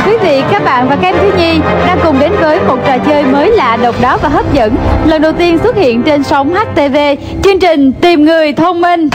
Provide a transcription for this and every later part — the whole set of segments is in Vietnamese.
Quý vị, các bạn và các em thiếu nhi đang cùng đến với một trò chơi mới lạ, độc đáo và hấp dẫn, lần đầu tiên xuất hiện trên sóng HTV, chương trình Tìm Người Thông Minh.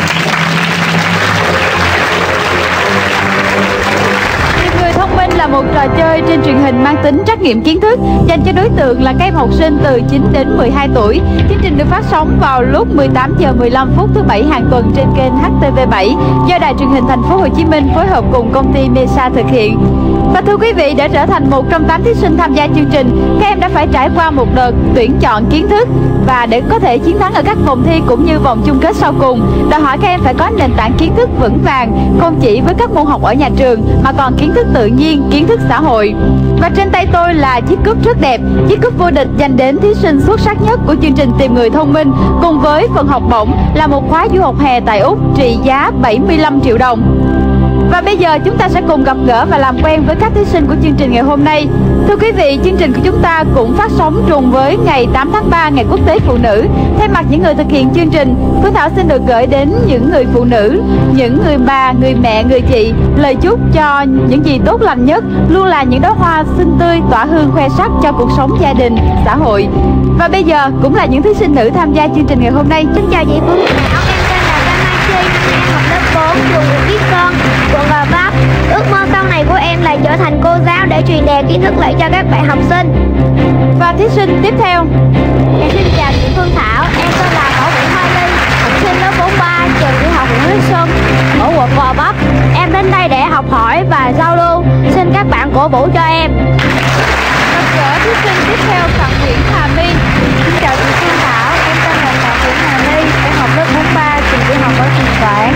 Thông minh là một trò chơi trên truyền hình mang tính trắc nghiệm kiến thức dành cho đối tượng là các em học sinh từ 9 đến 12 tuổi. Chương trình được phát sóng vào lúc 18 giờ 15 phút thứ Bảy hàng tuần trên kênh HTV7 do Đài Truyền hình Thành phố Hồ Chí Minh phối hợp cùng công ty Mesa thực hiện. Và thưa quý vị, để trở thành một trong 8 thí sinh tham gia chương trình, các em đã phải trải qua một đợt tuyển chọn kiến thức, và để có thể chiến thắng ở các vòng thi cũng như vòng chung kết sau cùng, đòi hỏi các em phải có nền tảng kiến thức vững vàng, không chỉ với các môn học ở nhà trường mà còn kiến thức tự nhiên, kiến thức xã hội. Và trên tay tôi là chiếc cúp rất đẹp, chiếc cúp vô địch dành đến thí sinh xuất sắc nhất của chương trình Tìm Người Thông Minh, cùng với phần học bổng là một khóa du học hè tại Úc trị giá 75 triệu đồng. Và bây giờ chúng ta sẽ cùng gặp gỡ và làm quen với các thí sinh của chương trình ngày hôm nay. Thưa quý vị, chương trình của chúng ta cũng phát sóng trùng với ngày 8 tháng 3, ngày Quốc tế Phụ nữ. Thay mặt những người thực hiện chương trình, Phương Thảo xin được gửi đến những người phụ nữ, những người bà, người mẹ, người chị lời chúc cho những gì tốt lành nhất, luôn là những đóa hoa xinh tươi tỏa hương khoe sắc cho cuộc sống gia đình, xã hội. Và bây giờ cũng là những thí sinh nữ tham gia chương trình ngày hôm nay. Xin chào chị Phương Thảo, em tên là Phan Mai Chi, em học lớp 4, trường Nguyễn Viết Sơn, quận Gò Vấp. Ước mơ sau này của em là trở thành cô giáo để truyền đạt kiến thức lại cho các bạn học sinh. Và thí sinh tiếp theo. Em xin chào chị Phương Thảo, em tên là Võ Nguyễn Hoa Ly, học sinh lớp 43, trường tiểu học Nguyễn Viết Sơn, ở quận Gò Vấp. Em đến đây để học hỏi và giao lưu, xin các bạn cổ vũ cho em. Gặp gỡ thí sinh tiếp theo, Phạm Nguyễn Hà My. Xin chào chị Phương Thảo, em tên là Phạm Nguyễn Hà My, em học lớp 43, trường tiểu học ở Trường Toản.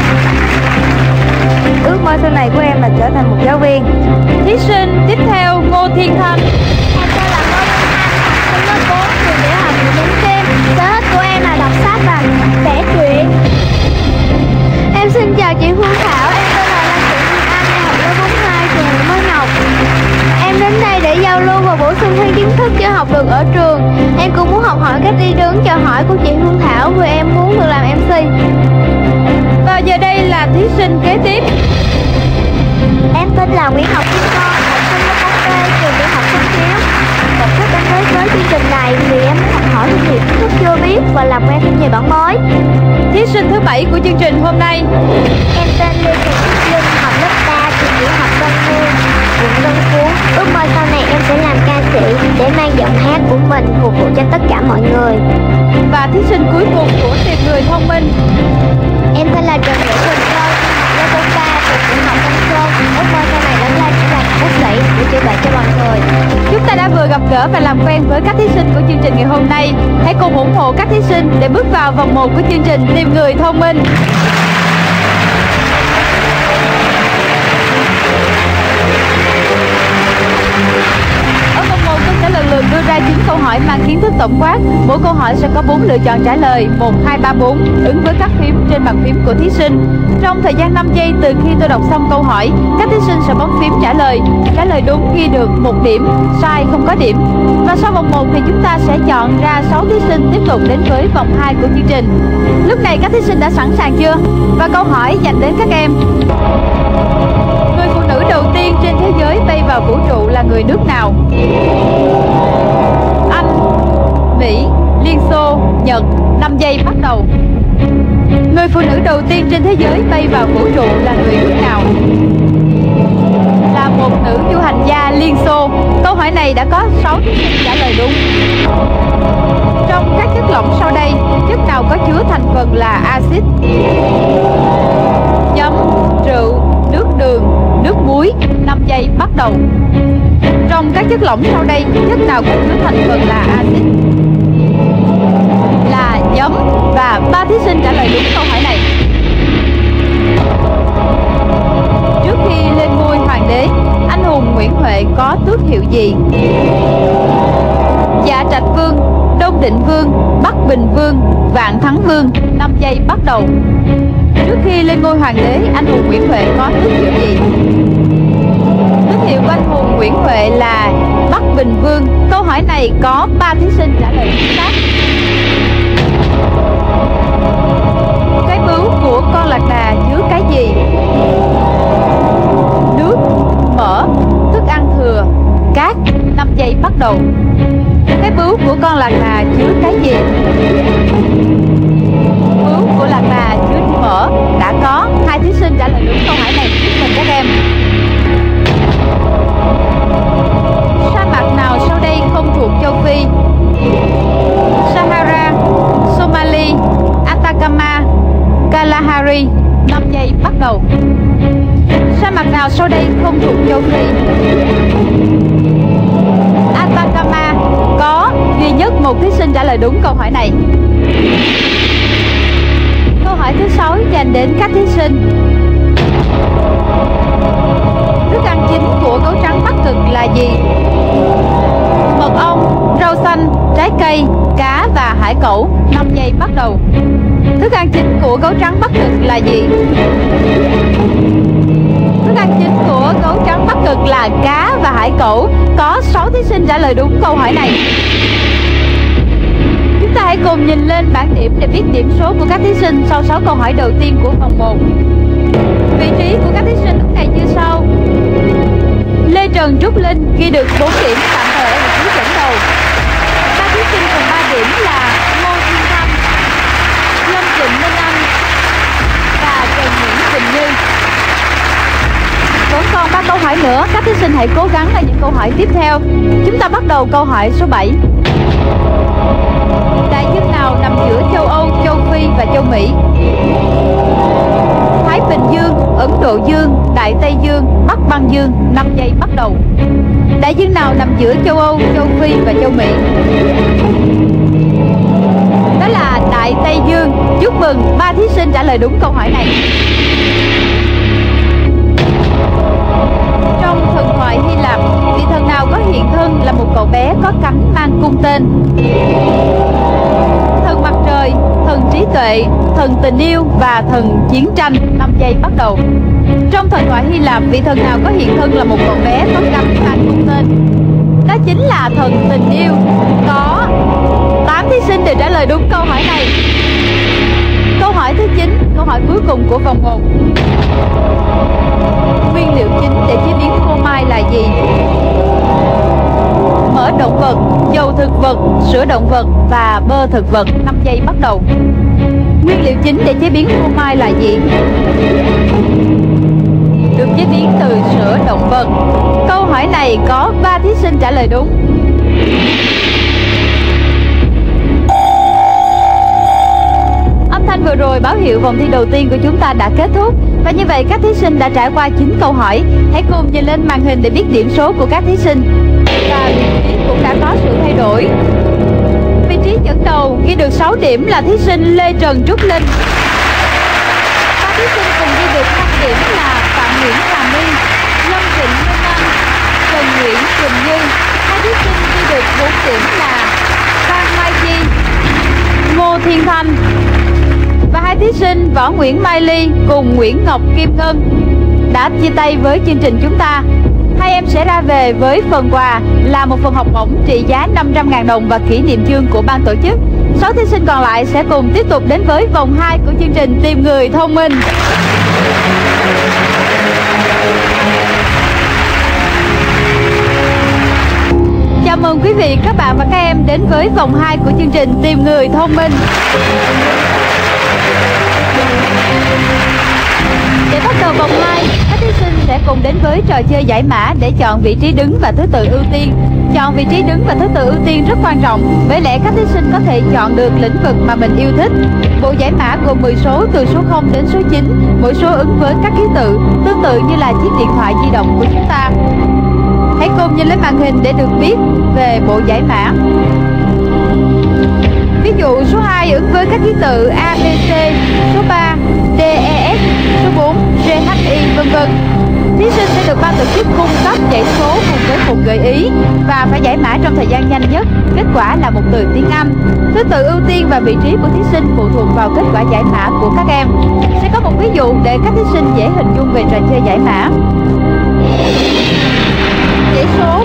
Ước mơ sau này của em là trở thành một giáo viên. Thí sinh tiếp theo, Ngô Thiên Thanh. Em tên là Ngô Thiên Thanh, học sinh lớp 4, trường tiểu học Nguyễn Bỉnh Khiêm. Sở thích của em là đọc sách và vẽ truyện. Em xin chào chị Phương Thảo, em tên là Lan Thị Nguyên Anh, em học lớp 42, trường Nguyễn Mới Ngọc. Em đến đây để giao lưu và bổ sung thêm kiến thức chưa học được ở trường. Em cũng muốn học hỏi cách đi đứng chào hỏi của chị Phương Thảo vì em muốn được làm MC. Và giờ đây là thí sinh kế tiếp. Em tên là Nguyễn Ngọc Kim Con, học sinh lớp 4B, trường tiểu học Sông Chéo. Mục đích đến với chương trình này vì em muốn học hỏi thêm nhiều kiến thức chưa biết và làm quen thêm nhiều bạn mới. Thí sinh thứ 7 của chương trình hôm nay. Em tên Lê Thị Tuyết Linh, học lớp 3, trường tiểu học Tân Hương, quận Tân Phú. Ước mơ sau này em sẽ làm ca sĩ để mang giọng hát của mình phục vụ cho tất cả mọi người. Và thí sinh cuối cùng của Tìm Người Thông Minh. Em tên là Trần Nguyễn Quỳnh Sơn, lớp 43, trường tiểu học Tân Sơn. Ước mơ sau này lớn lên sẽ làm bác sĩ để chữa bệnh cho mọi người. Chúng ta đã vừa gặp gỡ và làm quen với các thí sinh của chương trình ngày hôm nay. Hãy cùng ủng hộ các thí sinh để bước vào vòng 1 của chương trình Tìm Người Thông Minh. Ở vòng 1, tôi sẽ lần lượt đưa ra 9 câu hỏi mang kiến thức tổng quát. Mỗi câu hỏi sẽ có 4 lựa chọn trả lời, 1, 2, 3, 4, ứng với các phím trên bàn phím của thí sinh. Trong thời gian 5 giây từ khi tôi đọc xong câu hỏi, các thí sinh sẽ bấm phím trả lời. Trả lời đúng ghi được 1 điểm, sai không có điểm. Và sau vòng 1 thì chúng ta sẽ chọn ra 6 thí sinh tiếp tục đến với vòng 2 của chương trình. Lúc này các thí sinh đã sẵn sàng chưa? Và câu hỏi dành đến các em. Người phụ nữ đầu tiên trên thế giới bay vào vũ trụ là người nước nào? Anh, Mỹ, Liên Xô, Nhật. 5 giây bắt đầu. Người phụ nữ đầu tiên trên thế giới bay vào vũ trụ là người nước nào? Là một nữ du hành gia Liên Xô. Câu hỏi này đã có 6 thí sinh trả lời đúng. Trong các chất lỏng sau đây, chất nào có chứa thành phần là axit? Giấm, rượu, nước đường, nước muối. 5 giây bắt đầu. Trong các chất lỏng sau đây, chất nào có chứa thành phần là axit? Là giấm. Và 3 thí sinh trả lời đúng câu hỏi này. Trước khi lên ngôi hoàng đế, anh hùng Nguyễn Huệ có tước hiệu gì? Dạ Trạch Vương, Đông Định Vương, Bắc Bình Vương, Vạn Thắng Vương. 5 giây bắt đầu. Trước khi lên ngôi hoàng đế, anh hùng Nguyễn Huệ có tước hiệu gì? Tước hiệu của anh hùng Nguyễn Huệ là Bắc Bình Vương. Câu hỏi này có 3 thí sinh trả lời chính xác. Cái bướu của con lạc đà chứa cái gì? Nước, mỡ, thức ăn thừa, đầu. Cái bướu của con lạc đà chứa cái gì? Bướu của lạc đà chứa mỡ. Đã có. Hai thí sinh trả lời đúng câu hỏi này giúp mình các em. Sa mạc nào sau đây không thuộc châu Phi? Sahara, Somali, Atacama, Kalahari. 5 giây bắt đầu. Sa mạc nào sau đây không thuộc châu Phi? Atacama. Có duy nhất một thí sinh trả lời đúng câu hỏi này. Câu hỏi thứ 6 dành đến các thí sinh. Thức ăn chính của gấu trắng Bắc Cực là gì? Mật ong, rau xanh, trái cây, cá và hải cẩu. 5 giây bắt đầu. Thức ăn chính của gấu trắng Bắc Cực là gì? Thức ăn chính của gấu trắng Bắc Cực là cá và hải cẩu. Có 6 thí sinh trả lời đúng câu hỏi này. Chúng ta hãy cùng nhìn lên bảng điểm để biết điểm số của các thí sinh sau 6 câu hỏi đầu tiên của vòng 1. Vị trí của các thí sinh lúc này như sau. Lê Trần Trúc Linh ghi được 4 điểm, tạm thời ở vị trí dẫn đầu. Các thí sinh cùng 3 điểm là Ngô Thiên Thanh, Lâm Trịnh Minh Anh và Trần Nguyễn Quỳnh Như. Vẫn còn 3 câu hỏi nữa, các thí sinh hãy cố gắng ở những câu hỏi tiếp theo. Chúng ta bắt đầu câu hỏi số 7. Đại dương nào nằm giữa châu Âu, châu Phi và châu Mỹ? Thái Bình Dương, Ấn Độ Dương, Đại Tây Dương, Bắc Băng Dương. 5 giây bắt đầu. Đại dương nào nằm giữa châu Âu, châu Phi và châu Mỹ? Đó là Đại Tây Dương. Chúc mừng 3 thí sinh trả lời đúng câu hỏi này. Trong thần thoại Hy Lạp, vị thần nào có hiện thân là một cậu bé có cánh mang cung tên? Thần mặt trời, thần trí tuệ, thần tình yêu và thần chiến tranh. 5 giây bắt đầu. Trong thần thoại Hy Lạp, vị thần nào có hiện thân là một cậu bé có cánh mang cung tên? Đó chính là thần tình yêu. Có 8 thí sinh đều trả lời đúng câu hỏi này. Câu hỏi thứ 9, câu hỏi cuối cùng của vòng 1. Nguyên liệu chính để chế biến phô mai là gì? Mỡ động vật, dầu thực vật, sữa động vật và bơ thực vật. 5 giây bắt đầu. Nguyên liệu chính để chế biến phô mai là gì? Được chế biến từ sữa động vật. Câu hỏi này có 3 thí sinh trả lời đúng. Âm thanh vừa rồi báo hiệu vòng thi đầu tiên của chúng ta đã kết thúc. Và như vậy các thí sinh đã trải qua 9 câu hỏi. Hãy cùng nhìn lên màn hình để biết điểm số của các thí sinh. Và vị trí cũng đã có sự thay đổi. Vị trí dẫn đầu ghi được 6 điểm là thí sinh Lê Trần Trúc Linh. Ba thí sinh cùng ghi được 5 điểm là Phạm Nguyễn Hà My, Lâm Trịnh Minh Anh, Trần Nguyễn Quỳnh Như. Hai thí sinh ghi được 4 điểm là Phan Mai Chi, Ngô Thiên Thanh. Và hai thí sinh Võ Nguyễn Mai Ly cùng Nguyễn Ngọc Kim Ngân đã chia tay với chương trình chúng ta. Hai em sẽ ra về với phần quà là một phần học bổng trị giá 500.000 đồng và kỷ niệm chương của ban tổ chức. 6 thí sinh còn lại sẽ cùng tiếp tục đến với vòng 2 của chương trình Tìm Người Thông Minh. Chào mừng quý vị, các bạn và các em đến với vòng 2 của chương trình Tìm Người Thông Minh. Để bắt đầu vòng 2, các thí sinh sẽ cùng đến với trò chơi giải mã để chọn vị trí đứng và thứ tự ưu tiên. Chọn vị trí đứng và thứ tự ưu tiên rất quan trọng, bởi lẽ các thí sinh có thể chọn được lĩnh vực mà mình yêu thích. Bộ giải mã gồm 10 số từ số 0 đến số 9, mỗi số ứng với các ký tự tương tự như là chiếc điện thoại di động của chúng ta. Hãy cùng nhìn lên màn hình để được biết về bộ giải mã. Ví dụ số 2 ứng với các ký tự A, B, C, số 3 D, E, F, số 4 G, H, I, vân vân. Thí sinh sẽ được ban tổ chức cung cấp dãy số cùng với một gợi ý và phải giải mã trong thời gian nhanh nhất. Kết quả là một từ tiếng Anh. Thứ tự ưu tiên và vị trí của thí sinh phụ thuộc vào kết quả giải mã của các em. Sẽ có một ví dụ để các thí sinh dễ hình dung về trò chơi giải mã. Dãy số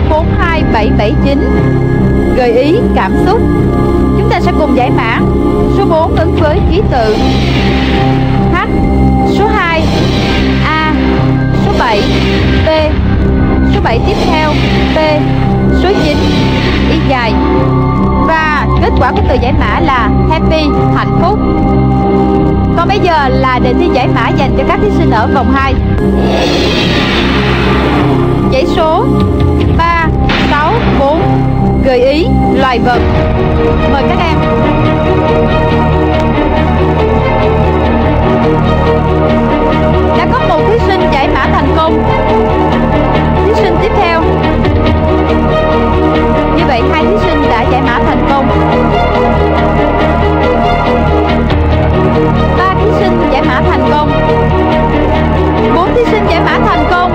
42779. Gợi ý cảm xúc. Chúng ta sẽ cùng giải mã. Số 4 ứng với ký tự H, số 2 A, số 7 B, số 7 tiếp theo B, số 9 Kết quả của từ giải mã là happy, hạnh phúc. Còn bây giờ là đề thi giải mã dành cho các thí sinh ở vòng 2. Dãy số 3, 6, 4 gợi ý loài vật. Mời các em. Đã có một thí sinh giải mã thành công. Thí sinh tiếp theo. Như vậy 2 thí sinh đã giải mã thành công. 3 thí sinh giải mã thành công. 4 thí sinh giải mã thành công.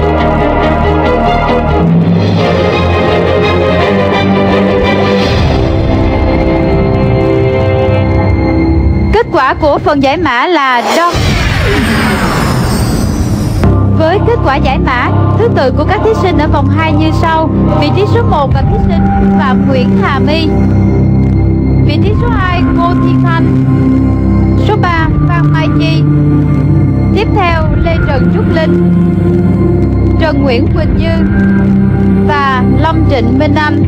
Kết quả của phần giải mã là dog. Với kết quả giải mã, thứ tự của các thí sinh ở vòng 2 như sau. Vị trí số 1 là thí sinh Phạm Nguyễn Hà My. Vị trí số 2 Ngô Thi Thanh. Số 3 Phan Mai Chi. Tiếp theo Lê Trần Trúc Linh, Trần Nguyễn Quỳnh Như và Lâm Trịnh Minh Anh.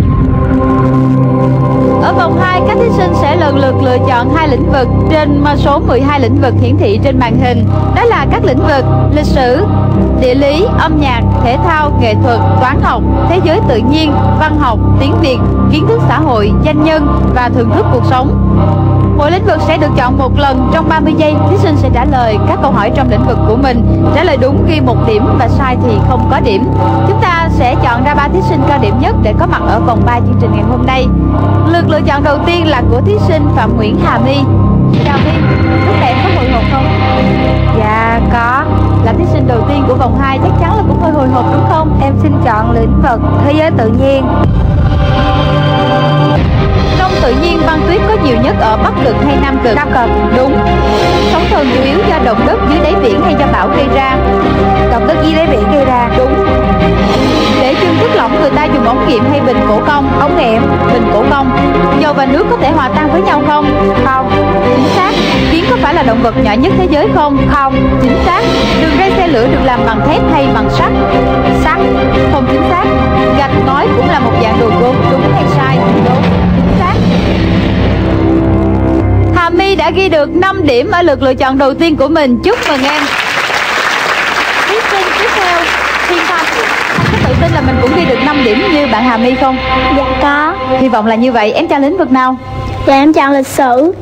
Ở vòng 2, các thí sinh sẽ lần lượt lựa chọn 2 lĩnh vực trên số 12 lĩnh vực hiển thị trên màn hình. Đó là các lĩnh vực lịch sử, địa lý, âm nhạc, thể thao, nghệ thuật, toán học, thế giới tự nhiên, văn học, tiếng Việt, kiến thức xã hội, danh nhân và thưởng thức cuộc sống. Mỗi lĩnh vực sẽ được chọn một lần. Trong 30 giây, thí sinh sẽ trả lời các câu hỏi trong lĩnh vực của mình. Trả lời đúng ghi 1 điểm và sai thì không có điểm. Chúng ta sẽ chọn ra 3 thí sinh cao điểm nhất để có mặt ở vòng 3 chương trình ngày hôm nay. Lượt lựa chọn đầu tiên là của thí sinh Phạm Nguyễn Hà My. Chào My, lúc này em có hồi hộp không? Dạ có. Là thí sinh đầu tiên của vòng 2 chắc chắn là cũng hơi hồi hộp đúng không? Em xin chọn lĩnh vực thế giới tự nhiên. Trong tự nhiên, băng tuyết có nhiều nhất ở Bắc Cực hay Nam Cực? Nam Cực. Đúng. Sóng thần chủ yếu do động đất dưới đáy biển hay do bão gây ra? Động đất dưới đáy biển gây ra. Đúng. Để chưng chất lỏng, người ta dùng ống nghiệm hay bình cổ công? Ống nghiệm. Bình cổ công. Dầu và nước có thể hòa tan với nhau không? Không. Chính xác. Kiến có phải là động vật nhỏ nhất thế giới không? Không. Chính xác. Đường ray xe lửa được làm bằng thép hay bằng sắt? Sắt. Không chính xác. Gạch ngói cũng là một dạng đồ gốm, đúng hay sai? Đúng. Chính xác. Hà My đã ghi được 5 điểm ở lượt lựa chọn đầu tiên của mình. Chúc mừng em. Thí sinh tiếp theo, Thiên Thanh. Anh có tự tin là mình cũng ghi được 5 điểm như bạn Hà My không? Dạ có. Hy vọng là như vậy. Em chọn lĩnh vực nào? Dạ em chọn lịch sử.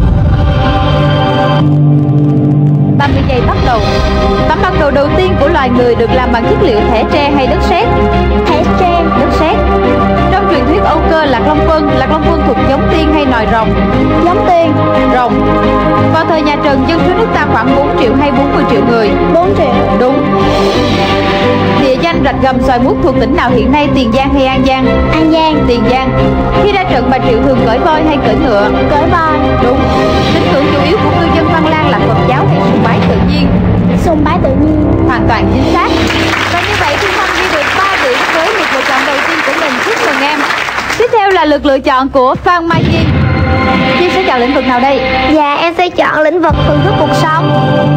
30 giây bắt đầu. Tấm bản đồ đầu tiên của loài người được làm bằng chất liệu thẻ tre hay đất sét? Thẻ tre. Đất sét. Trong truyền thuyết Âu Cơ Lạc Long Quân thuộc giống tiên hay nòi rồng? Giống tiên. Rồng. Vào thời nhà Trần, dân số nước ta khoảng 4 triệu hay 40 triệu người? 4 triệu. Đúng. Địa danh rạch Gầm Xoài Mút thuộc tỉnh nào hiện nay, Tiền Giang hay An Giang? An Giang. Tiền Giang. Khi ra trận, Bà Triệu thường cưỡi voi hay cưỡi ngựa? Cưỡi voi. Đúng. Tín ngưỡng chủ yếu của cư dân Văn Lang là Phật giáo hay sùng bái tự nhiên? Sùng bái tự nhiên. Hoàn toàn chính xác. Và như vậy Thiên Thanh ghi được 3 điểm với lượt lựa chọn đầu tiên của mình. Chúc mừng em. Tiếp theo là lượt lựa chọn của Phan Mai Chi. Chi sẽ chọn lĩnh vực nào đây? Dạ em sẽ chọn lĩnh vực thưởng thức cuộc sống.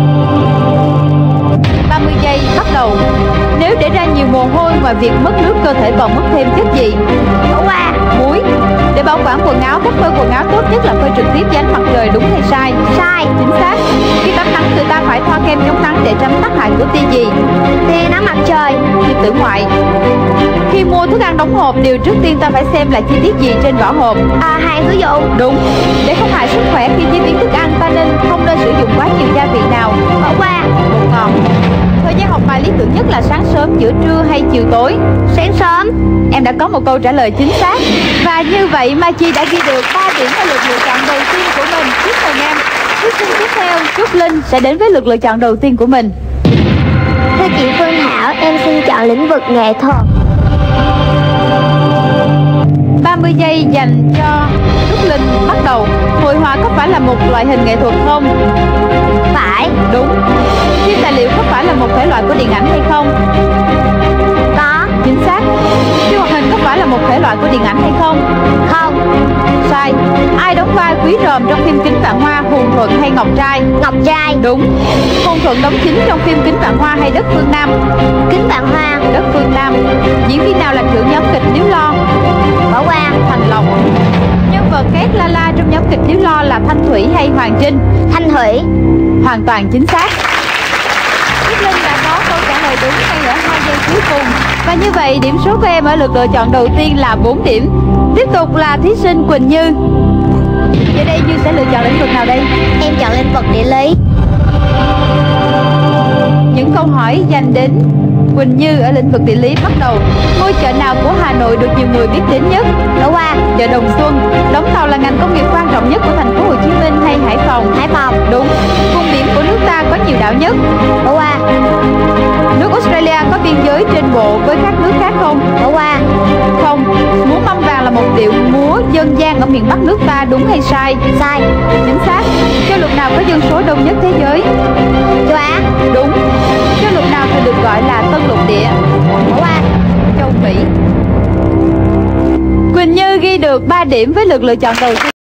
30 giây bắt đầu. Nếu để ra nhiều mồ hôi, ngoài việc mất nước, cơ thể còn mất thêm chất gì? Bỏ qua. Muối. Để bảo quản quần áo, cách phơi quần áo tốt nhất là phơi trực tiếp dưới ánh mặt trời, đúng hay sai? Sai. Chính xác. Khi tắm nắng, người ta phải thoa kem chống nắng để tránh tác hại của tia gì? Tia nắng mặt trời. Tia tử ngoại. Khi mua thức ăn đóng hộp, điều trước tiên ta phải xem là chi tiết gì trên vỏ hộp? Hàng sử dụng. Đúng. Để không hại sức khỏe khi chế biến thức ăn, ta không nên sử dụng quá nhiều gia vị nào? Bỏ qua. Bột ngọt. Thời gian học bài lý tưởng nhất là sáng sớm, giữa trưa hay chiều tối? Sáng sớm. Em đã có một câu trả lời chính xác. Và như vậy Mai Chi đã ghi được 3 điểm ở lượt lựa chọn đầu tiên của mình. Chúc mừng em. Thí sinh tiếp theo Trúc Linh sẽ đến với lượt lựa chọn đầu tiên của mình. Thưa chị Phương Thảo, em xin chọn lĩnh vực nghệ thuật. 30 giây dành cho Trúc Linh bắt đầu. Hội họa có phải là một loại hình nghệ thuật không? Phải. Đúng. Phim tài liệu có phải là một thể loại của điện ảnh hay không? Có. Chính xác. Phim hoạt hình có phải là một thể loại của điện ảnh hay không? Không. Sai. Ai đóng vai Quý Ròm trong phim Kính Vạn Hoa, Hùng Thuận hay Ngọc Trai? Ngọc Trai. Đúng. Hùng Thuận đóng chính trong phim Kính Vạn Hoa hay Đất Phương Nam? Kính Vạn Hoa. Đất Phương Nam. Diễn viên nào là trưởng nhóm kịch Nếu Lo? Bỏ qua. Thành Lộc. Nhân vật két la la trong nhóm kịch Thiếu Lo là Thanh Thủy hay Hoàng Trinh? Thanh Thủy. Hoàn toàn chính xác. Tuyết Linh đã có câu trả lời đúng ngay ở 2 giây cuối cùng. Và như vậy điểm số của em ở lượt lựa chọn đầu tiên là 4 điểm. Tiếp tục là thí sinh Quỳnh Như. Giờ đây Như sẽ lựa chọn lĩnh vực nào đây? Em chọn lĩnh vực địa lý. Những câu hỏi dành đến Quỳnh Như ở lĩnh vực địa lý bắt đầu. Ngôi chợ nào của Hà Nội được nhiều người biết đến nhất? Đổ qua. Chợ Đồng Xuân. Đóng tàu là ngành công nghiệp quan trọng nhất của thành phố Hồ Chí Minh hay Hải Phòng? Hải Phòng. Đúng. Vùng biển của nước ta có nhiều đảo nhất? Đổ qua. Nước Australia có biên giới trên bộ với các nước khác không? Đổ qua. Không. Múa mâm vàng là một điệu múa dân gian ở miền Bắc nước ta, đúng hay sai? Sai. Chính xác. Châu lục nào có dân số đông nhất thế giới? Châu Á. Đúng. Châu lục nào thường được gọi là Tân Lục Địa? Đổ qua. Châu Mỹ. Quỳnh Như ghi được 3 điểm với lượt lựa chọn đầu tiên.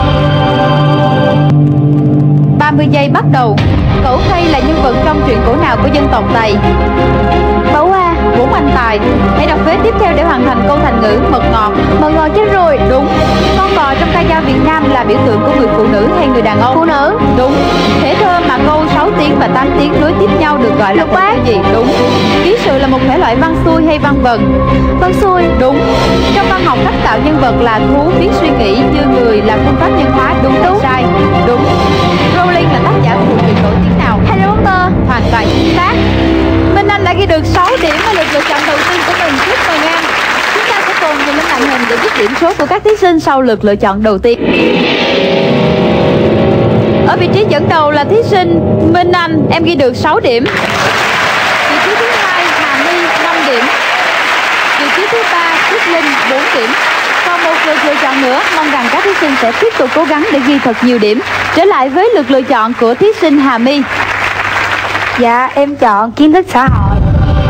30 giây bắt đầu. Cẩu Khay là nhân vật trong truyện cổ nào của dân tộc Tày? Bỏ qua. Bốn anh tài. Hãy đọc vế tiếp theo để hoàn thành câu thành ngữ mật ngọt. Mật ngọt chết rồi. Đúng. Con bò trong ca dao Việt Nam là biểu tượng của người phụ nữ hay người đàn ông? Phụ nữ. Đúng. Thể thơ mà câu 6 tiếng và 8 tiếng nối tiếp nhau được gọi là Lục bát. gì? Đúng. Ký sự là một thể loại văn xuôi hay văn vần? Văn xuôi. Đúng. Trong văn học cách tạo nhân vật là thú biết suy nghĩ như người là phương pháp nhân hóa, đúng hay sai? Đúng. Rowling là tác giả của bộ truyện nổi tiếng nào? Harry Potter. Hoàn toàn chính xác. Minh Anh đã ghi được 6 điểm ở lượt lựa chọn đầu tiên của mình. Chúc mừng em. Chúng ta sẽ cùng nhìn lên màn hình để biết điểm số của các thí sinh sau lượt lựa chọn đầu tiên. Ở vị trí dẫn đầu là thí sinh Minh Anh, em ghi được 6 điểm. Vị trí thứ hai Hà My 5 điểm. Vị trí thứ ba Tuyết Linh 4 điểm. Còn một lượt lựa chọn nữa, mong rằng các thí sinh sẽ tiếp tục cố gắng để ghi thật nhiều điểm. Trở lại với lượt lựa chọn của thí sinh Hà My. Dạ, em chọn kiến thức xã hội.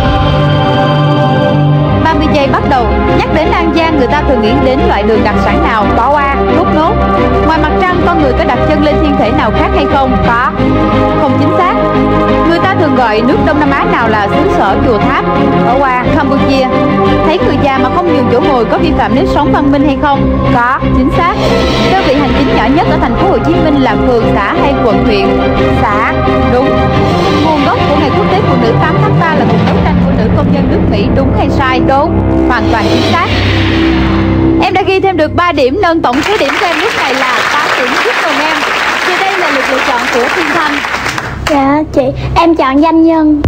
30 giây bắt đầu. Nhắc đến An Giang, người ta thường nghĩ đến loại đường đặc sản nào? Bỏ qua. Thốt nốt. Ngoài mặt trăng, con người có đặt chân lên thiên thể nào khác hay không? Có. Không chính xác. Người ta thường gọi nước Đông Nam Á nào là xứ sở chùa tháp? Bỏ qua. Campuchia. Thấy người già mà không nhường chỗ ngồi có vi phạm nếp sống văn minh hay không? Có. Chính xác. Đơn vị hành chính nhỏ nhất ở thành phố Hồ Chí Minh là phường, xã hay quận, huyện? Xã. Đúng. Nguồn gốc của ngày quốc tế phụ nữ 8 tháng 3 là cuộc đấu tranh của nữ công nhân nước Mỹ, đúng hay sai? Đúng. Hoàn toàn chính xác. Em đã ghi thêm được 3 điểm, nâng tổng số điểm của em lúc này là 8 điểm. Chúc mừng em. Thì đây là lượt lựa chọn của Thiên Thanh. Dạ chị, em chọn danh nhân.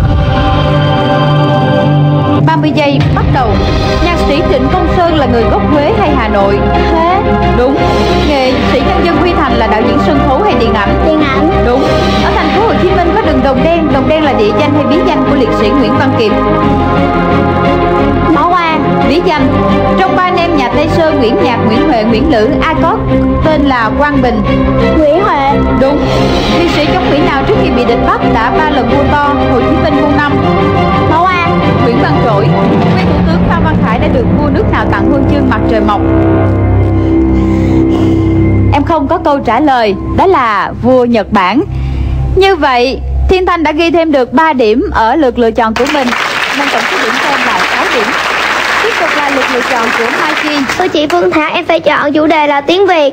30 giây bắt đầu. Nhạc sĩ Trịnh Công Sơn là người gốc Huế hay Hà Nội? Huế. Đúng. Nghệ sĩ nhân dân Huy Thành là đạo diễn sân khấu hay điện ảnh? Điện ảnh. Đúng. Ở thành phố Hồ Chí Minh có đường Đồng Đen. Đồng Đen là địa danh hay bí danh của liệt sĩ Nguyễn Văn Kiệt? Bỏ qua. Bí danh. Trong ba anh em nhà Tây Sơn, Nguyễn Nhạc, Nguyễn Huệ, Nguyễn Lữ, ai có tên là Quang Bình? Nguyễn Huệ. Đúng. Liệt sĩ chống Mỹ nào trước khi bị địch bắt đã 3 lần vua to, Hồ Chí Minh vua 5? Bỏ qua. Nguyễn Văn Trỗi. Nguyên thủ tướng Phan Văn Khải đã được vua nước nào tặng huân chương mặt trời mọc? Em không có câu trả lời, đó là vua Nhật Bản. Như vậy Thiên Thanh đã ghi thêm được 3 điểm ở lượt lựa chọn của mình, nên tổng số điểm của em là 6 điểm. Tiếp tục là lượt lựa chọn của Mai Chi. Thưa chị Phương Thảo, em phải chọn chủ đề là tiếng Việt.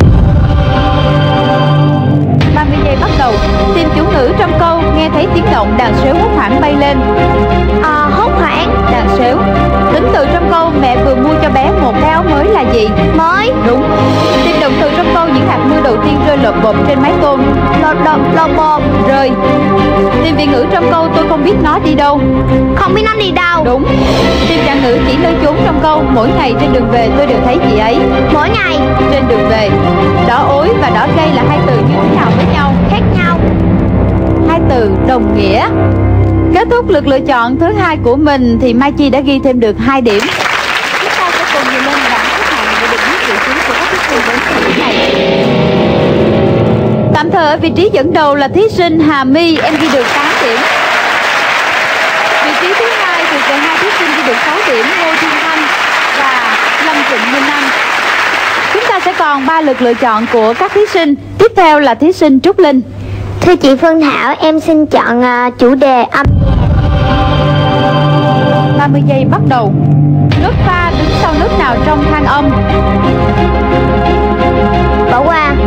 30 giây bắt đầu. Tìm chủ ngữ trong câu nghe thấy tiếng động đàn sếu hốt hoảng bay lên. Hốt hoảng. Đàn sếu. Tính từ trong câu mẹ vừa mua cho bé một cái áo mới là gì? Mới. Đúng. Tìm động từ trong câu những hạt mưa đầu tiên rơi lộp bộp trên mái tôn. Lộp bộp. Rơi. Tìm vị ngữ trong câu tôi không biết nó đi đâu. Không biết nó đi đâu. Đúng. Tìm trạng ngữ chỉ nơi chốn trong câu mỗi ngày trên đường về tôi đều thấy chị ấy. Mỗi ngày. Trên đường về. Đỏ ối và đỏ cây là hai từ như thế nào với nhau? Khác nhau. Hai từ đồng nghĩa. Kết thúc lượt lựa chọn thứ hai của mình thì Mai Chi đã ghi thêm được 2 điểm. Chúng ta sẽ cùng nhìn lên bảng xếp hạng để được biết vị trí của các thí sinh đến thời điểm này. Tạm thời ở vị trí dẫn đầu là thí sinh Hà My, em ghi được 8 điểm. Vị trí thứ hai thuộc về hai thí sinh ghi được 6 điểm, Ngô Thiên Thanh và Lâm Trịnh Minh Anh. Chúng ta sẽ còn 3 lượt lựa chọn của các thí sinh. Tiếp theo là thí sinh Trúc Linh. Thưa chị Phương Thảo, em xin chọn chủ đề âm nhạc. 30 giây bắt đầu. Nước pha đứng sau nước nào trong thang âm?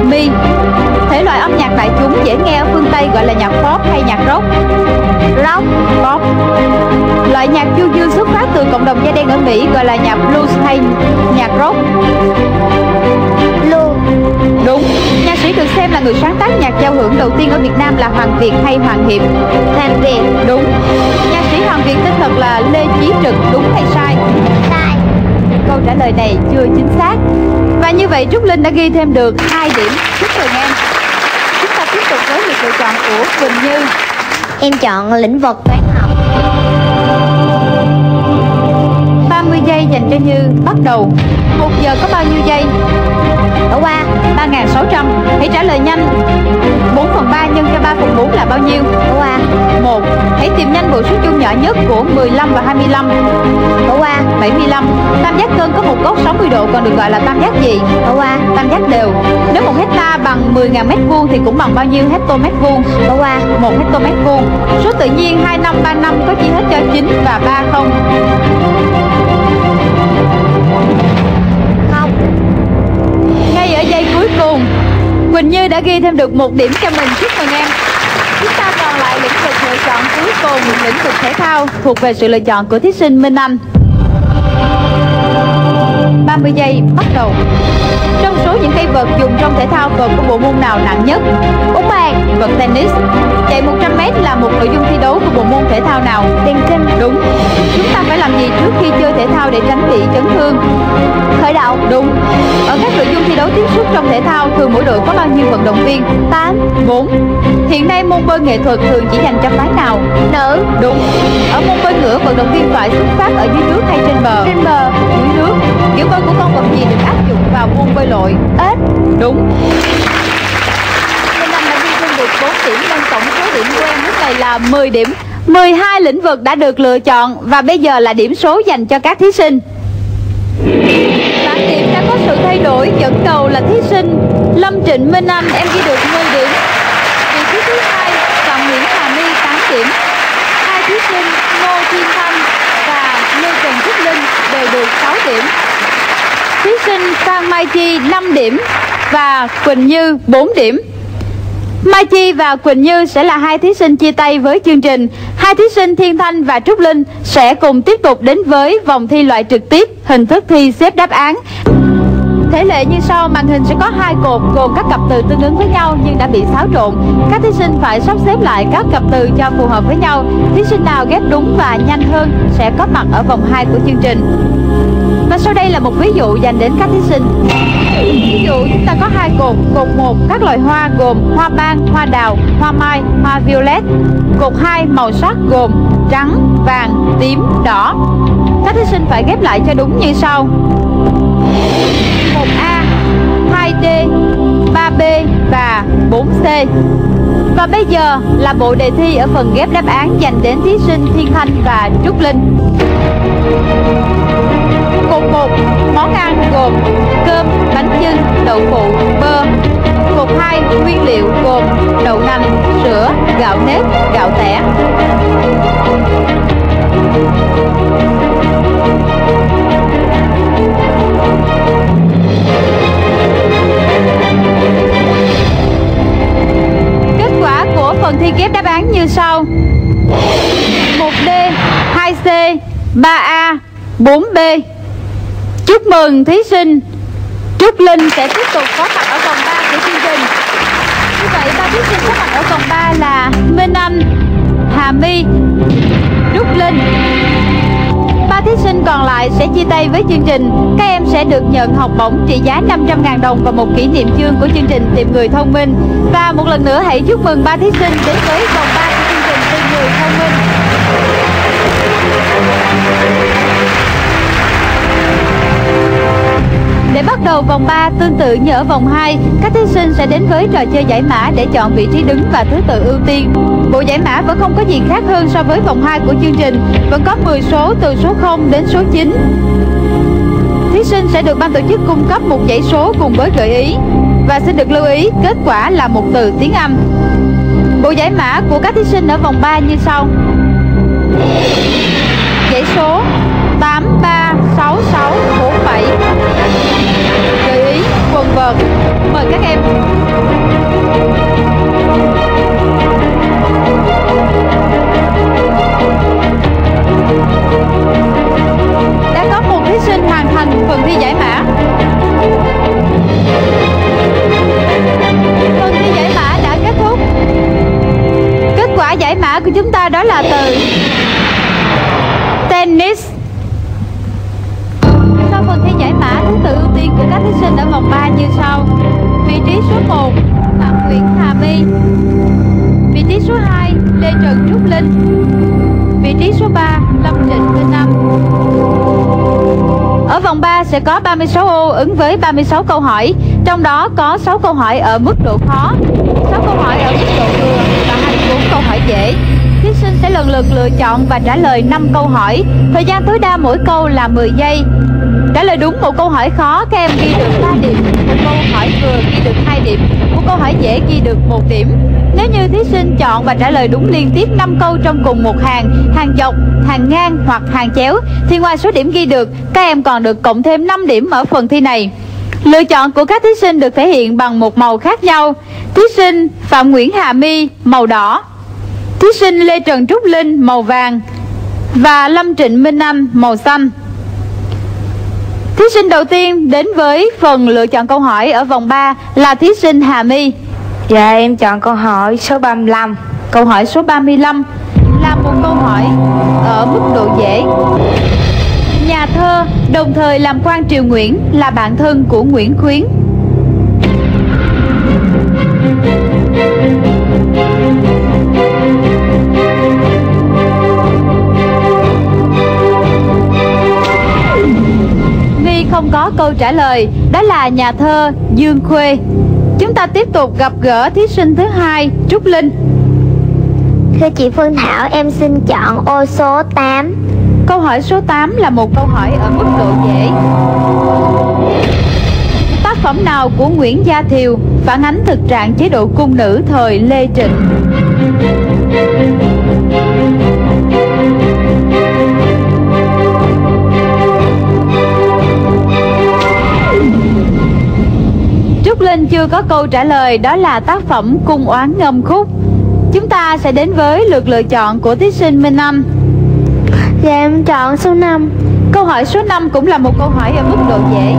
mi. Thể loại âm nhạc đại chúng dễ nghe ở phương Tây gọi là nhạc pop hay nhạc rock? Rock. Pop. Loại nhạc du dương xuất phát từ cộng đồng da đen ở Mỹ gọi là nhạc blues hay nhạc rock? Blues. Đúng. Nhạc sĩ được xem là người sáng tác nhạc giao hưởng đầu tiên ở Việt Nam là Hoàng Việt hay Hoàng Hiệp? Hoàng Việt. Đúng. Nhạc sĩ Hoàng Việt tên thật là Lê Chí Trực, đúng hay sai? Sai. Câu trả lời này chưa chính xác. Và như vậy Trúc Linh đã ghi thêm được 2 điểm. Chúc mừng em. Chúng ta tiếp tục với lượt lựa chọn của Quỳnh Như. Em chọn lĩnh vực toán học. 30 giây dành cho Như, bắt đầu. 1 giờ có bao nhiêu giây? Bỏ qua. 3.600. Hãy trả lời nhanh. 4/3 nhân cho 3/4 là bao nhiêu? Bỏ qua. 1. Hãy tìm nhanh bộ số chung nhỏ nhất của 15 và 25. Bỏ qua. 75. Tam giác cân có một góc 60 độ còn được gọi là tam giác gì? Bỏ qua. Tam giác đều. Nếu 1 hecta bằng 10.000 mét vuông thì cũng bằng bao nhiêu hectomét vuông? Bỏ qua. 1 hectomét vuông. Số tự nhiên 2, 5, 3, 5 có chia hết cho 9 và 3 không? Không. Ngay ở giây cuối cùng, Quỳnh Như đã ghi thêm được 1 điểm cho mình. Chúc mừng em. Chúng ta còn lại lĩnh vực lựa chọn cuối cùng, lĩnh vực thể thao thuộc về sự lựa chọn của thí sinh Minh Anh. 30 giây bắt đầu. Trong số những cây vợt dùng trong thể thao, vợt của bộ môn nào nặng nhất? Bóng bàn. Vợt tennis. Chạy 100m là một nội dung thi đấu của bộ môn thể thao nào? Điền kinh. Đúng. Chúng ta phải làm gì trước khi chơi thể thao để tránh bị chấn thương? Khởi động. Đúng. Ở các nội dung thi đấu tiếp xúc trong thể thao, thường mỗi đội có bao nhiêu vận động viên? 8. 4. Hiện nay môn bơi nghệ thuật thường chỉ dành cho phái nào? Nữ. Đúng. Ở môn bơi ngửa, vận động viên phải xuất phát ở dưới nước hay trên bờ? Trên bờ. Dưới nước. Kiểu bơi của con vật gì được áp dụng vào môn bơi lội? Ếch. Đúng. Minh Anh đã ghi thêm được 4 điểm nên tổng số điểm của em lúc này là 10 điểm. 12 lĩnh vực đã được lựa chọn và bây giờ là điểm số dành cho các thí sinh. Bảng điểm đã có sự thay đổi, dẫn đầu là thí sinh Lâm Trịnh Minh Anh, em ghi được 10 điểm. Vị trí thứ hai Phạm Nguyễn Hà My 8 điểm. Hai thí sinh Ngô Thiên Thanh và Lê Trần Trúc Linh đều được 6 điểm. Thí sinh Phan Mai Chi 5 điểm và Quỳnh Như 4 điểm. Mai Chi và Quỳnh Như sẽ là hai thí sinh chia tay với chương trình. Hai thí sinh Thiên Thanh và Trúc Linh sẽ cùng tiếp tục đến với vòng thi loại trực tiếp, hình thức thi xếp đáp án. Thể lệ như sau, màn hình sẽ có 2 cột gồm các cặp từ tương ứng với nhau nhưng đã bị xáo trộn. Các thí sinh phải sắp xếp lại các cặp từ cho phù hợp với nhau. Thí sinh nào ghép đúng và nhanh hơn sẽ có mặt ở vòng 2 của chương trình. Và sau đây là một ví dụ dành đến các thí sinh. Ví dụ chúng ta có 2 cột. Cột 1 các loại hoa gồm hoa ban, hoa đào, hoa mai, hoa violet. Cột 2 màu sắc gồm trắng, vàng, tím, đỏ. Các thí sinh phải ghép lại cho đúng như sau: 1A, 2D, 3B và 4C. Và bây giờ là bộ đề thi ở phần ghép đáp án dành đến thí sinh Thiên Thanh và Trúc Linh. Cột 1 món ăn gồm cơm, bánh chưng, đậu phụ, bơ. Cột 2 nguyên liệu gồm đậu nành, sữa, gạo nếp, gạo tẻ. Kết quả của phần thi ghép đáp án như sau: 1D, 2C, 3A, 4B. Chúc mừng thí sinh Trúc Linh sẽ tiếp tục có mặt ở vòng 3 của chương trình. Như vậy 3 thí sinh có mặt ở vòng 3 là Minh Anh, Hà My, Trúc Linh. 3 thí sinh còn lại sẽ chia tay với chương trình. Các em sẽ được nhận học bổng trị giá 500.000 đồng và một kỷ niệm chương của chương trình Tìm Người Thông Minh. Và một lần nữa hãy chúc mừng 3 thí sinh đến với vòng 3 của chương trình Tìm Người Thông Minh. Để bắt đầu vòng 3 tương tự như ở vòng 2, các thí sinh sẽ đến với trò chơi giải mã để chọn vị trí đứng và thứ tự ưu tiên. Bộ giải mã vẫn không có gì khác hơn so với vòng 2 của chương trình, vẫn có 10 số từ số 0 đến số 9. Thí sinh sẽ được ban tổ chức cung cấp một dãy số cùng với gợi ý. Và xin được lưu ý, kết quả là một từ tiếng Anh. Bộ giải mã của các thí sinh ở vòng 3 như sau: dãy số 836647. Gợi ý quần vợt. Mời các em. của chúng ta đó là từ tennis. Sau phần thi giải mã, thứ tự ưu tiên của các thí sinh ở vòng 3 như sau. Vị trí số 1 Phạm Nguyễn Hà My. Vị trí số 2 Lê Trần Trúc Linh. Vị trí số 3 Lâm Trịnh Minh Nam. Ở vòng 3 sẽ có 36 ô ứng với 36 câu hỏi. Trong đó có 6 câu hỏi ở mức độ khó, 6 câu hỏi ở mức độ vừa và 24 câu hỏi dễ. Thí sinh sẽ lần lượt lựa chọn và trả lời 5 câu hỏi. Thời gian tối đa mỗi câu là 10 giây. Trả lời đúng một câu hỏi khó, các em ghi được 3 điểm. Một câu hỏi vừa ghi được 2 điểm. Một câu hỏi dễ ghi được 1 điểm. Nếu như thí sinh chọn và trả lời đúng liên tiếp 5 câu trong cùng một hàng, hàng dọc, hàng ngang hoặc hàng chéo, thì ngoài số điểm ghi được, các em còn được cộng thêm 5 điểm ở phần thi này. Lựa chọn của các thí sinh được thể hiện bằng một màu khác nhau. Thí sinh Phạm Nguyễn Hà My màu đỏ, thí sinh Lê Trần Trúc Linh màu vàng và Lâm Trịnh Minh Anh màu xanh. Thí sinh đầu tiên đến với phần lựa chọn câu hỏi ở vòng 3 là thí sinh Hà My. Dạ em chọn câu hỏi số 35. Câu hỏi số 35 là một câu hỏi ở mức độ dễ. Nhà thơ đồng thời làm quan triều Nguyễn là bạn thân của Nguyễn Khuyến. Vì không có câu trả lời, đó là nhà thơ Dương Khuê. Chúng ta tiếp tục gặp gỡ thí sinh thứ hai, Trúc Linh. Thưa chị Phương Thảo, em xin chọn ô số 8. Câu hỏi số 8 là một câu hỏi ở mức độ dễ. Tác phẩm nào của Nguyễn Gia Thiều phản ánh thực trạng chế độ cung nữ thời Lê Trịnh? Trúc Linh chưa có câu trả lời, đó là tác phẩm Cung Oán Ngâm Khúc. Chúng ta sẽ đến với lượt lựa chọn của thí sinh Minh Anh. Dạ em chọn số 5. Câu hỏi số 5 cũng là một câu hỏi ở mức độ dễ.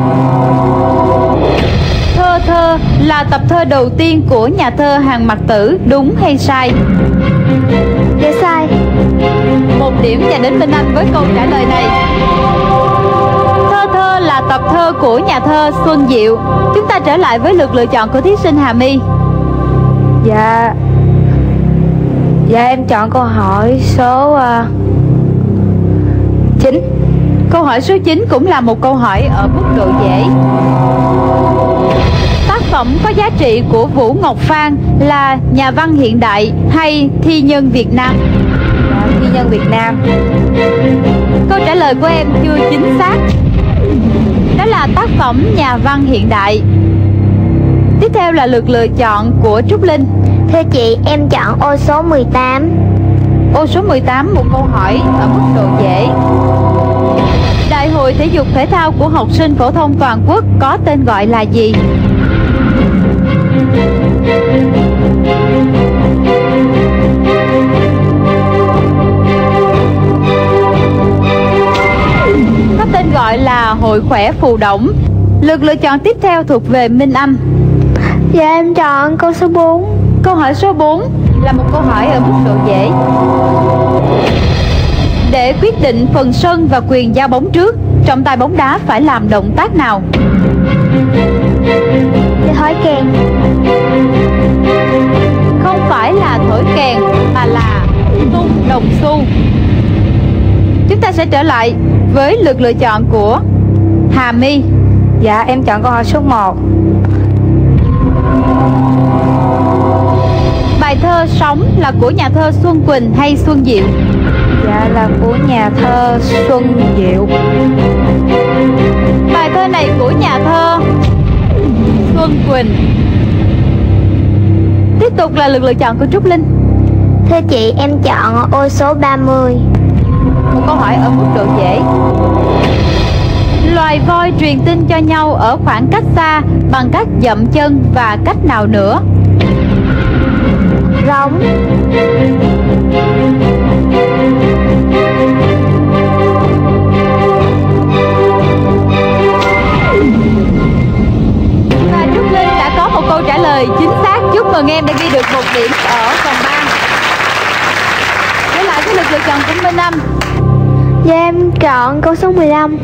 Thơ Thơ là tập thơ đầu tiên của nhà thơ Hàn Mặc Tử, đúng hay sai? Dạ sai. 1 điểm dành đến Minh Anh với câu trả lời này. Thơ Thơ là tập thơ của nhà thơ Xuân Diệu. Chúng ta trở lại với lượt lựa chọn của thí sinh Hà My. Dạ em chọn câu hỏi số 9. Câu hỏi số 9 cũng là một câu hỏi ở mức độ dễ. Tác phẩm có giá trị của Vũ Ngọc Phan là nhà văn hiện đại hay thi nhân Việt Nam? Thi nhân Việt Nam. Câu trả lời của em chưa chính xác. Đó là tác phẩm nhà văn hiện đại. Tiếp theo là lượt lựa chọn của Trúc Linh. Thưa chị, em chọn ô số 18. Ô số 18, một câu hỏi ở mức độ dễ. Đại hội thể dục thể thao của học sinh phổ thông toàn quốc có tên gọi là gì? Có tên gọi là Hội khỏe Phù Đổng. Lượt lựa chọn tiếp theo thuộc về Minh Anh. Dạ em chọn câu số 4. Câu hỏi số 4 là một câu hỏi ở mức độ dễ. Để quyết định phần sân và quyền giao bóng trước, trọng tài bóng đá phải làm động tác nào? Dạ thổi kèn. Không phải là thổi kèn mà là tung đồng xu. Chúng ta sẽ trở lại với lượt lựa chọn của Hà My. Dạ em chọn câu hỏi số 1. Bài thơ Sống là của nhà thơ Xuân Quỳnh hay Xuân Diệu? Dạ là của nhà thơ Xuân Diệu. Bài thơ này của nhà thơ Xuân Quỳnh. Tiếp tục là lượt lựa chọn của Trúc Linh. Thưa chị, em chọn ô số 30. Một câu hỏi ở mức độ dễ. Loài voi truyền tin cho nhau ở khoảng cách xa bằng cách dậm chân và cách nào nữa? Rống. Và Trúc Linh đã có một câu trả lời chính xác. Chúc mừng em đã ghi được 1 điểm ở vòng 3. lựa chọn của Minh Anh. Dạ em chọn câu số 15.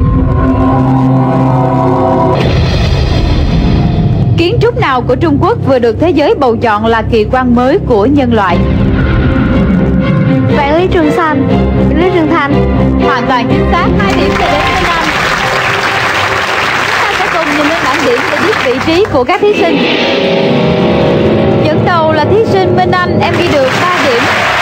Kiến trúc nào của Trung Quốc vừa được thế giới bầu chọn là kỳ quan mới của nhân loại? Vạn lý trường xanh, vạn lý trường thành. Hoàn toàn chính xác, 2 điểm sẽ đến Minh Anh. Chúng ta sẽ cùng nhìn lên bảng điểm để biết vị trí của các thí sinh. Dẫn đầu là thí sinh Minh Anh, em ghi được 3 điểm.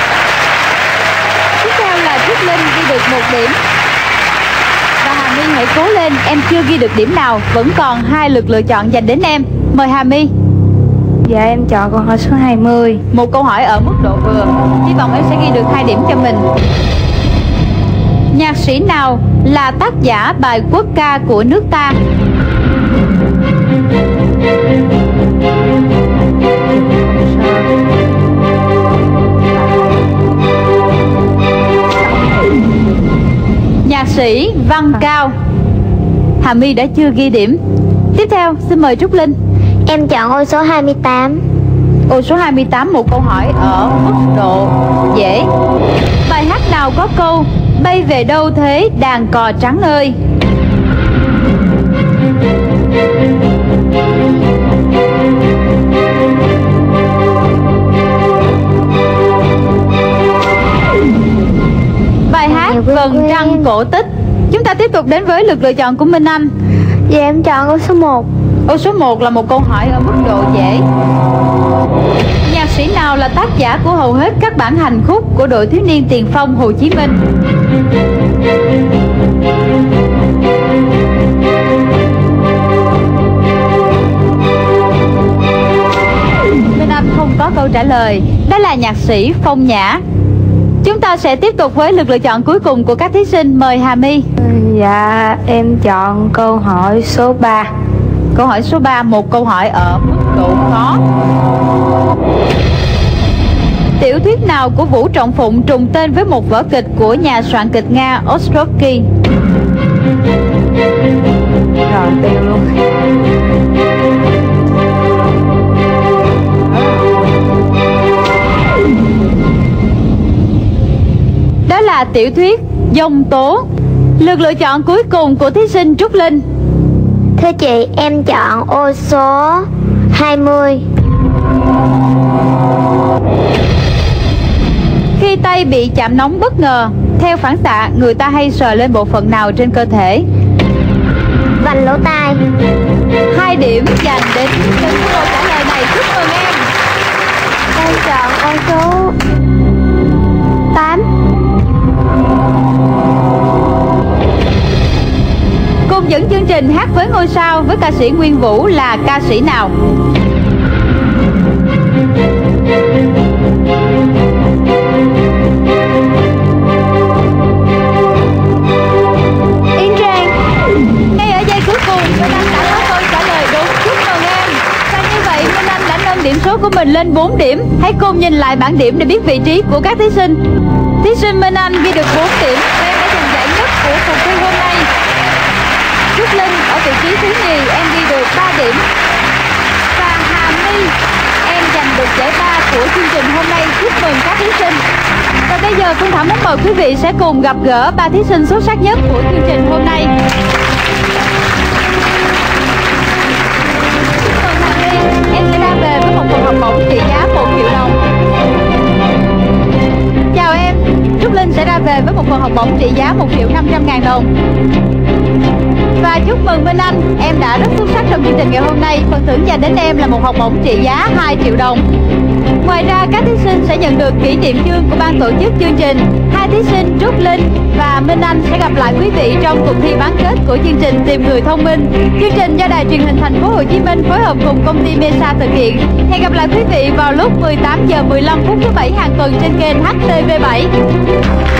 Tiếp theo là Trúc Linh ghi được 1 điểm. Và Hà My hãy cố lên, em chưa ghi được điểm nào, vẫn còn 2 lượt lựa chọn dành đến em. Mời Hà My. Dạ em chọn câu hỏi số 20. Một câu hỏi ở mức độ vừa, hy vọng em sẽ ghi được 2 điểm cho mình. Nhạc sĩ nào là tác giả bài quốc ca của nước ta? Nhạc sĩ Văn Cao. Hà My đã chưa ghi điểm. Tiếp theo xin mời Trúc Linh. Em chọn ô số 28. Ô số 28, một câu hỏi ở mức độ dễ. Bài hát nào có câu bay về đâu thế đàn cò trắng ơi? Bài hát Vầng Trăng Cổ Tích. Chúng ta tiếp tục đến với lượt lựa chọn của Minh Anh. Dạ em chọn ô số 1. Ô số 1 là một câu hỏi ở mức độ dễ. Nhạc sĩ nào là tác giả của hầu hết các bản hành khúc của đội thiếu niên tiền phong Hồ Chí Minh? Minh Anh không có câu trả lời. Đó là nhạc sĩ Phong Nhã. Chúng ta sẽ tiếp tục với lượt lựa chọn cuối cùng của các thí sinh. Mời Hà My. Dạ em chọn câu hỏi số 3. Câu hỏi số 3, một câu hỏi ở mức độ khó. Tiểu thuyết nào của Vũ Trọng Phụng trùng tên với một vở kịch của nhà soạn kịch Nga Ostrovsky? Rồi tiêu luôn. Đó là tiểu thuyết Dông Tố. Lượt lựa chọn cuối cùng của thí sinh Trúc Linh. Thưa chị, em chọn ô số 20. Khi tay bị chạm nóng bất ngờ, theo phản xạ người ta hay sờ lên bộ phận nào trên cơ thể? Vành lỗ tai. 2 điểm dành đến câu trả lời này. Chúc mừng em. Em chọn ô số 8. Cùng dẫn chương trình Hát với ngôi sao với ca sĩ Nguyên Vũ là ca sĩ nào? Yến Trang. Ngay ở giây cuối cùng, Minh Anh đã có câu trả lời đúng. Chúc mừng em. Và như vậy Minh Anh đã nâng điểm số của mình lên 4 điểm. Hãy cùng nhìn lại bảng điểm để biết vị trí của các thí sinh. Thí sinh Minh Anh ghi được 4 điểm. Em đã giành giải nhất của cuộc thi hôm nay. Trúc Linh ở vị trí thứ nhì, em ghi được 3 điểm. Và Hà My, em giành được giải ba của chương trình hôm nay. Chúc mừng các thí sinh. Và bây giờ Phương Thảo muốn mời quý vị sẽ cùng gặp gỡ 3 thí sinh xuất sắc nhất của chương trình hôm nay. Chúc mừng Hà My, em sẽ ra về với một phần học bổng trị giá 1 triệu đồng. Chào em, Trúc Linh sẽ ra về với một phần học bổng trị giá 1.500.000 đồng. Và chúc mừng Minh Anh, em đã rất xuất sắc trong chương trình ngày hôm nay. Phần thưởng dành đến em là một học bổng trị giá 2 triệu đồng. Ngoài ra các thí sinh sẽ nhận được kỷ niệm chương của ban tổ chức chương trình. Hai thí sinh Trúc Linh và Minh Anh sẽ gặp lại quý vị trong cuộc thi bán kết của chương trình Tìm Người Thông Minh. Chương trình do Đài Truyền hình Thành phố Hồ Chí Minh phối hợp cùng công ty Mesa thực hiện. Hẹn gặp lại quý vị vào lúc 18 giờ 15 phút thứ Bảy hàng tuần trên kênh HTV7.